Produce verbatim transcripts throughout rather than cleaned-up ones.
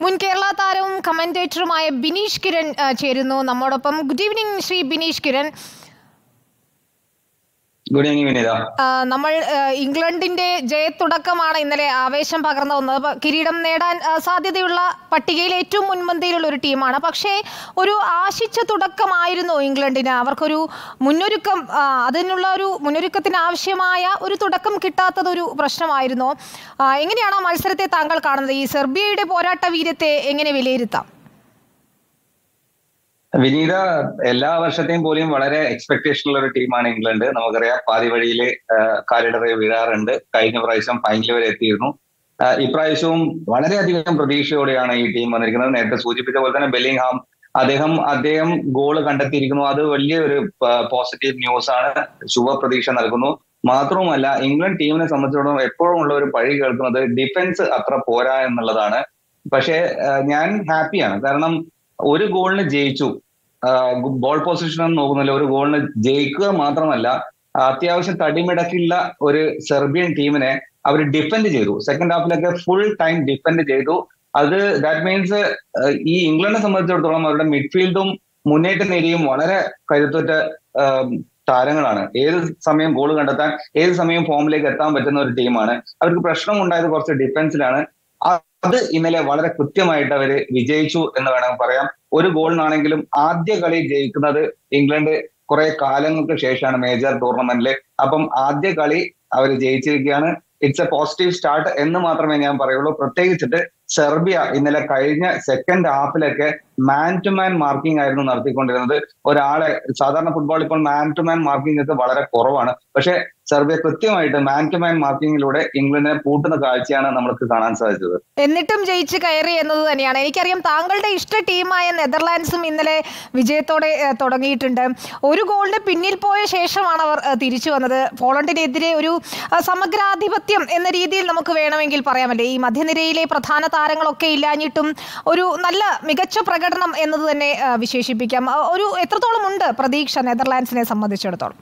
മുൻ കേരള താരവും കമന്റേറ്ററുമായ ബിനീഷ് കിരൺ ചേരുന്നു നമ്മോടൊപ്പം. Good evening Shri Bineesh Kiran. Good evening Vineetha. നമ്മൾ ഇംഗ്ലണ്ടിന്റെ ജയത്തുടക്കമാണ് ഇന്നലെ ആവേശം പകർന്നു വന്നത്. കിരീടം നേടാൻ സാധ്യതയുള്ള പട്ടികയിൽ ഏറ്റവും മുൻപന്തിയിലുള്ള ഒരു ടീമാണ്. പക്ഷേ ഒരു ആശിച്ച തുടക്കമായിരുന്നു ഇംഗ്ലണ്ടിന്. അവർക്കൊരു മുന്നൊരുക്കം, അതിനുള്ള ഒരു മുന്നൊരുക്കത്തിന് ആവശ്യമായ ഒരു തുടക്കം കിട്ടാത്തത് ഒരു പ്രശ്നമായിരുന്നു. എങ്ങനെയാണ് ആ മത്സരത്തെ താങ്കൾ കാണുന്നത്? ഈ സെർബിയയുടെ പോരാട്ട വീര്യത്തെ എങ്ങനെ വിലയിരുത്താം? വിനീത, എല്ലാ വർഷത്തെയും പോലെയും വളരെ എക്സ്പെക്ടേഷൻ ഉള്ള ഒരു ടീമാണ് ഇംഗ്ലണ്ട്. നമുക്കറിയാം പാതി വഴിയിൽ കാലിടറി വീഴാറുണ്ട്. കഴിഞ്ഞ പ്രാവശ്യം ഫൈനൽ വരെ എത്തിയിരുന്നു. ഇപ്രാവശ്യവും വളരെയധികം പ്രതീക്ഷയോടെയാണ് ഈ ടീം വന്നിരിക്കുന്നത്. നേരത്തെ സൂചിപ്പിച്ച പോലെ തന്നെ ബെല്ലിംഗ്ഹാം അദ്ദേഹം അദ്ദേഹം ഗോള് കണ്ടെത്തിയിരിക്കുന്നു. അത് വലിയൊരു പോസിറ്റീവ് ന്യൂസ് ആണ്, ശുഭപ്രതീക്ഷ നൽകുന്നു. മാത്രവുമല്ല, ഇംഗ്ലണ്ട് ടീമിനെ സംബന്ധിച്ചിടത്തോളം എപ്പോഴും ഉള്ള ഒരു പഴി കേൾക്കുന്നത് ഡിഫൻസ് അത്ര പോരാ എന്നുള്ളതാണ്. പക്ഷേ ഞാൻ ഹാപ്പിയാണ്, കാരണം ഒരു ഗോളിന് ജയിച്ചു. ബോൾ പൊസിഷൻ ഒന്നും നോക്കുന്നില്ല, ഒരു ഗോളിന് ജയിക്കുക മാത്രമല്ല, അത്യാവശ്യം തടിമിടക്കുള്ള ഒരു സെർബിയൻ ടീമിനെ അവർ ഡിഫെൻഡ് ചെയ്തു. സെക്കൻഡ് ഹാഫിലൊക്കെ ഫുൾ ടൈം ഡിഫെൻഡ് ചെയ്തു. അത് ദാറ്റ് മീൻസ് ഈ ഇംഗ്ലണ്ടിനെ സംബന്ധിച്ചിടത്തോളം അവരുടെ മിഡ്ഫീൽഡും മുന്നേറ്റ നിരയും വളരെ കരുത്തുറ്റ താരങ്ങളാണ്. ഏത് സമയം ഗോൾ കണ്ടെത്താൻ, ഏത് സമയം ഫോമിലേക്ക് എത്താൻ പറ്റുന്ന ഒരു ടീമാണ്. അവർക്ക് പ്രശ്നം ഉണ്ടായത് കുറച്ച് ഡിഫൻസിലാണ്. അത് ഇന്നലെ വളരെ കൃത്യമായിട്ട് അവര് വിജയിച്ചു എന്ന് വേണമെങ്കിൽ പറയാം. ഒരു ഗോളിനാണെങ്കിലും ആദ്യ കളി ജയിക്കുന്നത് ഇംഗ്ലണ്ട് കുറെ കാലങ്ങൾക്ക് ശേഷമാണ് മേജർ ടൂർണമെന്റില്. അപ്പം ആദ്യ കളി അവർ ജയിച്ചിരിക്കുകയാണ്. ഇറ്റ്സ് എ പോസിറ്റീവ് സ്റ്റാർട്ട് എന്ന് മാത്രമേ ഞാൻ പറയുള്ളൂ. പ്രത്യേകിച്ചിട്ട് സെർബിയ ഇന്നലെ കഴിഞ്ഞ സെക്കൻഡ് ഹാഫിലൊക്കെ മാൻ ടു മാൻ മാർക്കിംഗ് ആയിരുന്നു നടത്തിക്കൊണ്ടിരുന്നത്. ഒരാളെ, സാധാരണ ഫുട്ബോൾ ഇപ്പോൾ മാൻ ടു മാൻ മാർക്കിംഗ് ഒക്കെ വളരെ കുറവാണ്. പക്ഷെ സെർബിയ കൃത്യമായിട്ട് മാൻ ടു മാൻ മാർക്കിങ്ങിലൂടെ ഇംഗ്ലണ്ടിനെ പൂട്ടുന്ന കാഴ്ചയാണ് നമുക്ക് കാണാൻ സാധിച്ചത്. എന്നിട്ടും ജയിച്ച് കയറി എന്നത് തന്നെയാണ്. എനിക്കറിയാം താങ്കളുടെ ഇഷ്ട ടീമായ നെതർലാൻഡ്സും ഇന്നലെ വിജയത്തോടെ തുടങ്ങിയിട്ടുണ്ട്. ഒരു ഗോളിന് പിന്നിൽ പോയ ശേഷമാണ് അവർ തിരിച്ചു വന്നത്. പോളണ്ടിനെതിരെ ഒരു സമഗ്രാധിപത്യം എന്ന രീതിയിൽ നമുക്ക് വേണമെങ്കിൽ പറയാമല്ലേ. ഈ മധ്യനിരയിലെ പ്രധാന താരങ്ങളൊക്കെ ഇല്ലാഞ്ഞിട്ടും ഒരു നല്ല മികച്ച പ്രകടനം എന്നത് തന്നെ വിശേഷിപ്പിക്കാം. ഒരു എത്രത്തോളം ഉണ്ട് പ്രതീക്ഷ നെതർലാൻഡ്സിനെ സംബന്ധിച്ചിടത്തോളം?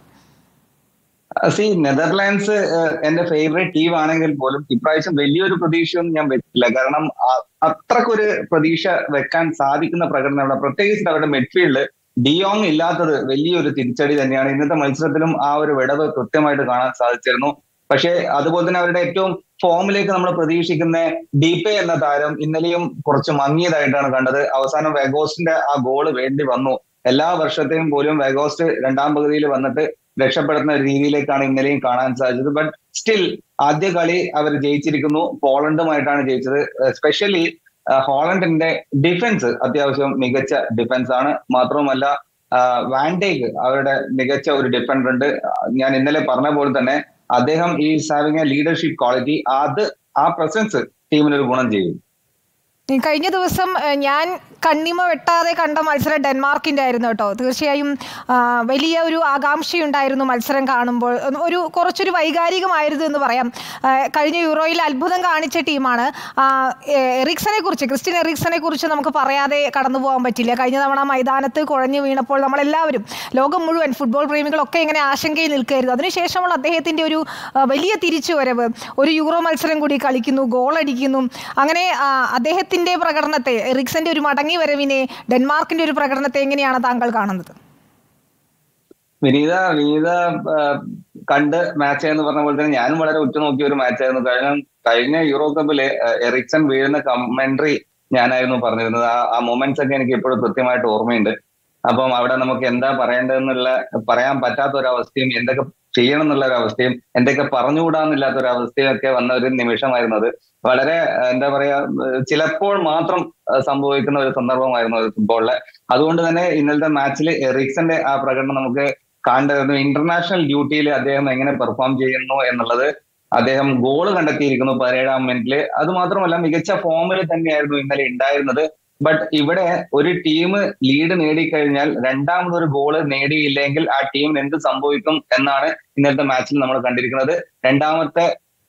സി, നെതർലാൻഡ്സ് എന്റെ ഫേവറേറ്റ് ടീം ആണെങ്കിൽ പോലും ഇപ്രാവശ്യം വലിയൊരു പ്രതീക്ഷയൊന്നും ഞാൻ വെച്ചില്ല. കാരണം അത്രക്കൊരു പ്രതീക്ഷ വെക്കാൻ സാധിക്കുന്ന പ്രകടനം അവിടെ, പ്രത്യേകിച്ച് അവരുടെ മിഡ്ഫീൽഡ് ഡിയോങ് ഇല്ലാത്തത് വലിയൊരു തിരിച്ചടി തന്നെയാണ്. ഇന്നത്തെ മത്സരത്തിലും ആ ഒരു വിടവ് കൃത്യമായിട്ട് കാണാൻ സാധിച്ചിരുന്നു. പക്ഷേ അതുപോലെ തന്നെ അവരുടെ ഏറ്റവും ഫോമിലേക്ക് നമ്മൾ പ്രതീക്ഷിക്കുന്ന ഡീപെ എന്ന താരം ഇന്നലെയും കുറച്ച് മങ്ങിയതായിട്ടാണ് കണ്ടത്. അവസാനം വെഗോസ്റ്റിന്റെ ആ ഗോള് വേണ്ടി വന്നു. എല്ലാ വർഷത്തെയും പോലും വെഗോസ്റ്റ് രണ്ടാം പകുതിയിൽ വന്നിട്ട് രക്ഷപ്പെടുന്ന രീതിയിലേക്കാണ് ഇന്നലെയും കാണാൻ സാധിച്ചത്. ബട്ട് സ്റ്റിൽ ആദ്യ കളി അവർ ജയിച്ചിരിക്കുന്നു. പോളണ്ടുമായിട്ടാണ് ജയിച്ചത്. എസ്പെഷ്യലി ഹോളണ്ടിന്റെ ഡിഫൻസ് അത്യാവശ്യം മികച്ച ഡിഫൻസ് ആണ്. മാത്രവുമല്ല, വാൻഡേക്ക് അവരുടെ മികച്ച ഒരു ഡിഫൻഡർ ഉണ്ട്. ഞാൻ ഇന്നലെ പറഞ്ഞ പോലെ തന്നെ അദ്ദേഹം ഈ ഹാവിങ് എ ലീഡർഷിപ്പ് ക്വാളിറ്റി, അത് ആ പ്രസൻസ് ടീമിനൊരു ഗുണം ചെയ്യും. കഴിഞ്ഞ ദിവസം ഞാൻ കണ്ണിമ വെട്ടാതെ കണ്ട മത്സരം ഡെൻമാർക്കിൻ്റെ ആയിരുന്നു കേട്ടോ. തീർച്ചയായും വലിയ ഒരു ആകാംക്ഷയുണ്ടായിരുന്നു മത്സരം കാണുമ്പോൾ. ഒരു കുറച്ചൊരു വൈകാരികമായിരുന്നു എന്ന് പറയാം. കഴിഞ്ഞ യൂറോയിൽ അത്ഭുതം കാണിച്ച ടീമാണ്. എറിക്സനെ കുറിച്ച്, ക്രിസ്റ്റ്യൻ എറിക്സനെ കുറിച്ച് നമുക്ക് പറയാതെ കടന്നു പോകാൻ പറ്റില്ല. കഴിഞ്ഞ തവണ മൈതാനത്ത് കുഴഞ്ഞു വീണപ്പോൾ നമ്മളെല്ലാവരും, ലോകം മുഴുവൻ ഫുട്ബോൾ പ്രേമികളൊക്കെ ഇങ്ങനെ ആശങ്കയിൽ നിൽക്കുകയായിരുന്നു. അതിനുശേഷമുള്ള അദ്ദേഹത്തിൻ്റെ ഒരു വലിയ തിരിച്ചുവരവ്, ഒരു യൂറോ മത്സരം കൂടി കളിക്കുന്നു, ഗോളടിക്കുന്നു. അങ്ങനെ അദ്ദേഹത്തിന് പ്രകടനത്തെ, എറിക്സന്റെ ഒരു മടങ്ങി വരവിനെ, ഡെൻമാർക്കിന്റെ ഒരു പ്രകടനത്തെ എങ്ങനെയാണ് താങ്കൾ കാണുന്നത്? വിനീത വിനീത കണ്ട് മാച്ച് എന്ന് പറഞ്ഞ പോലെ തന്നെ ഞാനും വളരെ ഉറ്റുനോക്കിയ ഒരു മാച്ചായിരുന്നു. കഴിഞ്ഞ കഴിഞ്ഞ യൂറോ കപ്പില് എറിക്സൺ വീഴുന്ന കമന്ററി ഞാനായിരുന്നു പറഞ്ഞിരുന്നത്. ആ ആ മൊമെന്റ്സ് ഒക്കെ എനിക്ക് ഇപ്പോഴും കൃത്യമായിട്ട് ഓർമ്മയുണ്ട്. അപ്പം അവിടെ നമുക്ക് എന്താ പറയേണ്ടതെന്നുള്ള, പറയാൻ പറ്റാത്ത ഒരവസ്ഥയും എന്തൊക്കെ ചെയ്യണം എന്നുള്ള ഒരു അവസ്ഥയും എന്തൊക്കെ പറഞ്ഞുകൂടാന്നില്ലാത്ത ഒരു അവസ്ഥയും ഒക്കെ വന്ന ഒരു നിമിഷമായിരുന്നു അത്. വളരെ എന്താ പറയാ, ചിലപ്പോൾ മാത്രം സംഭവിക്കുന്ന ഒരു സന്ദർഭമായിരുന്നു അത് ഫുട്ബോളിലെ. അതുകൊണ്ട് തന്നെ ഇന്നലത്തെ മാച്ചിൽ എറിക്സന്റെ ആ പ്രകടനം നമുക്ക് കാണേണ്ടതായിരുന്നു. ഇന്റർനാഷണൽ ഡ്യൂട്ടിയിൽ അദ്ദേഹം എങ്ങനെ പെർഫോം ചെയ്യുന്നു എന്നുള്ളത്. അദ്ദേഹം ഗോള് കണ്ടെത്തിയിരിക്കുന്നു പതിനേഴാം മിനിറ്റില്. അത് മാത്രമല്ല, മികച്ച ഫോമിൽ തന്നെയായിരുന്നു ഇന്നലെ ഉണ്ടായിരുന്നത്. ബട്ട് ഇവിടെ ഒരു ടീം ലീഡ് നേടിക്കഴിഞ്ഞാൽ രണ്ടാമതൊരു ഗോള് നേടിയില്ലെങ്കിൽ ആ ടീമിന് എന്ത് സംഭവിക്കും എന്നാണ് ഇന്നത്തെ മാച്ചിൽ നമ്മൾ കണ്ടിരിക്കുന്നത്. രണ്ടാമത്തെ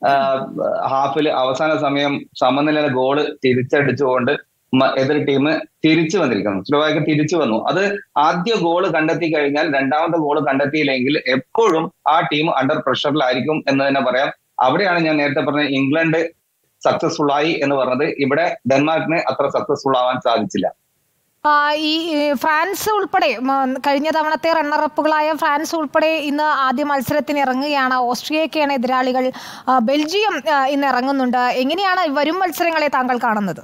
ഹാഫിൽ അവസാന സമയം സമനില ഗോള് തിരിച്ചടിച്ചുകൊണ്ട് എതിർ ടീം തിരിച്ചു വന്നിരിക്കുന്നു. സ്ലോവാക്യ തിരിച്ചു വന്നു. അത് ആദ്യ ഗോള് കണ്ടെത്തി കഴിഞ്ഞാൽ രണ്ടാമത്തെ ഗോള് കണ്ടെത്തിയില്ലെങ്കിൽ എപ്പോഴും ആ ടീം അണ്ടർ പ്രഷറിലായിരിക്കും എന്ന് തന്നെ പറയാം. അവിടെയാണ് ഞാൻ നേരത്തെ പറഞ്ഞ ഇംഗ്ലണ്ട് സക്സസ്ഫുൾ ആയി എന്ന് പറഞ്ഞത്. ഇവിടെ ഡെൻമാർക്കിന് അത്ര സക്സസ്ഫുൾ ആവാൻ സാധിച്ചില്ല. ഈ ഫ്രാൻസ് ഉൾപ്പെടെ കഴിഞ്ഞ തവണത്തെ റണ്ണറപ്പുകളായ ഫ്രാൻസ് ഉൾപ്പെടെ ഇന്ന് ആദ്യ മത്സരത്തിന് ഇറങ്ങുകയാണ്. ഓസ്ട്രിയയ്ക്കാണ് എതിരാളികൾ. ബെൽജിയം ഇന്ന് ഇറങ്ങുന്നുണ്ട്. എങ്ങനെയാണ് വരും മത്സരങ്ങളെ താങ്കൾ കാണുന്നത്?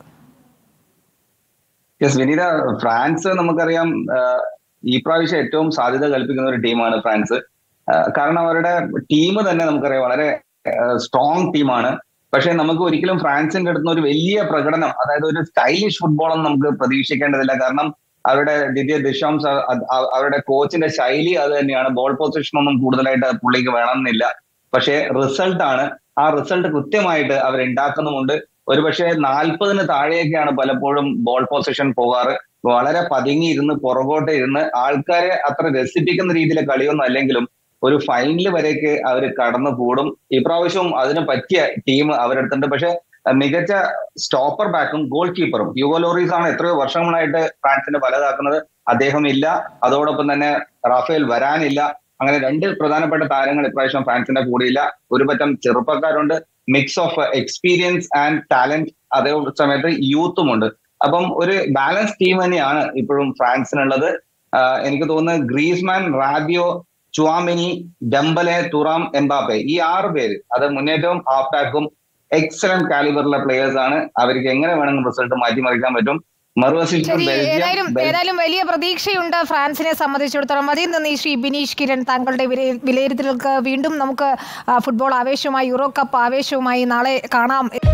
യെസ് വിനീത, ഫ്രാൻസ് നമുക്കറിയാം ഈ പ്രാവശ്യം ഏറ്റവും സാധ്യത കൽപ്പിക്കുന്ന ഒരു ടീമാണ് ഫ്രാൻസ്. കാരണം അവരുടെ ടീം തന്നെ നമുക്കറിയാം വളരെ സ്ട്രോങ് ടീമാണ്. പക്ഷെ നമുക്ക് ഒരിക്കലും ഫ്രാൻസിന്റെ അടുത്ത് ഒരു വലിയ പ്രകടനം, അതായത് ഒരു സ്റ്റൈലിഷ് ഫുട്ബോളൊന്നും നമുക്ക് പ്രതീക്ഷിക്കേണ്ടതില്ല. കാരണം അവരുടെ ഡിഡിയർ ഡിഷാംസ്, അവരുടെ കോച്ചിന്റെ ശൈലി അത് തന്നെയാണ്. ബോൾ പൊസിഷൻ ഒന്നും കൂടുതലായിട്ട് പുള്ളിക്ക് വേണമെന്നില്ല. പക്ഷെ റിസൾട്ട് ആണ്. ആ റിസൾട്ട് കൃത്യമായിട്ട് അവർ ഉണ്ടാക്കുന്നുമുണ്ട്. ഒരുപക്ഷെ നാൽപ്പതിന് താഴെയൊക്കെയാണ് പലപ്പോഴും ബോൾ പൊസിഷൻ പോകാറ്. വളരെ പതുങ്ങിയിരുന്ന് പുറകോട്ട് ഇരുന്ന് ആൾക്കാരെ അത്ര രസിപ്പിക്കുന്ന രീതിയിലെ കളിയൊന്നും അല്ലെങ്കിലും ഒരു ഫൈനൽ വരേക്ക് അവർ കടന്നു കൂടും. ഇപ്രാവശ്യവും അതിന് പറ്റിയ ടീം അവരെടുത്തുണ്ട്. പക്ഷെ മികച്ച സ്റ്റോപ്പർ ബാക്കും ഗോൾ കീപ്പറും ഹ്യൂഗോ ലോറീസ് ആണ് എത്രയോ വർഷങ്ങളായിട്ട് ഫ്രാൻസിന്റെ പലതാക്കുന്നത്. അദ്ദേഹം ഇല്ല. അതോടൊപ്പം തന്നെ റാഫേൽ വരാനില്ല. അങ്ങനെ രണ്ട് പ്രധാനപ്പെട്ട താരങ്ങൾ ഇപ്രാവശ്യം ഫ്രാൻസിന്റെ കൂടെയില്ല. ഒരു പറ്റം ചെറുപ്പക്കാരുണ്ട്. Mix of experience and talent, അതേ സമയത്ത് യൂത്തുമുണ്ട്. അപ്പം ഒരു ബാലൻസ് ടീം തന്നെയാണ് ഇപ്പോഴും ഫ്രാൻസിനുള്ളത്. എനിക്ക് തോന്നുന്നത് Griezmann, Rabiot, Tchouameni, Dembele, Thuram, Mbappe, ഈ ആറ് പേര് അത് മുന്നേറ്റവും ഹാഫ് ബാക്കും എക്സലന്റ് കാലിബറിലെ പ്ലേയേഴ്സ് ആണ്. അവർക്ക് എങ്ങനെ വേണമെങ്കിൽ റിസൾട്ട് മാറ്റിമറിക്കാൻ പറ്റും. ഏതായാലും ഏതായാലും വലിയ പ്രതീക്ഷയുണ്ട് ഫ്രാൻസിനെ സംബന്ധിച്ചിടത്തോളം. അതിൽ നിന്ന് ശ്രീ ബിനീഷ് കിരൺ, താങ്കളുടെ വിലയിരുത്തലുകൾക്ക് വീണ്ടും നമുക്ക് ഫുട്ബോൾ ആവേശവുമായി, യൂറോ കപ്പ് ആവേശവുമായി നാളെ കാണാം.